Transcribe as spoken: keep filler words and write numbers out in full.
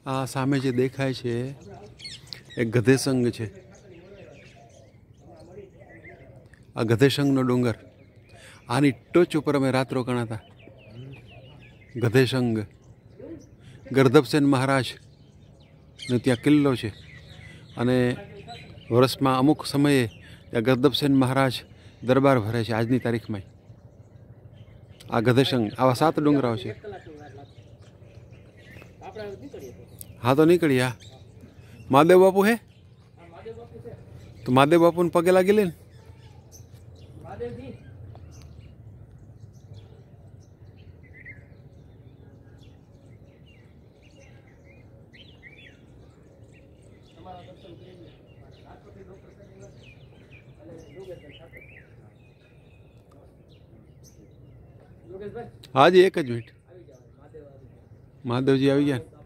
આ સામે જે દેખાય છે એ ગધેસંગ છે। આ ગધેસંગનો ડુંગર, આની ટોચ ઉપર અમે રાત રોકાણા હતા। ગધેસંગ ગર્ધબસેન મહારાજનો ત્યાં કિલ્લો છે અને વર્ષમાં અમુક સમયે ત્યાં ગર્ધબસેન મહારાજ દરબાર ભરે છે। આજની તારીખમાં આ ગધેસંગ આવા સાત ડુંગરાઓ છે। हाँ तो निकली हाँ महादेव बापू है तो महादेव बापू ने पगे लागी ले हाँ जी एक ज मिनट महादेव जी आ गया।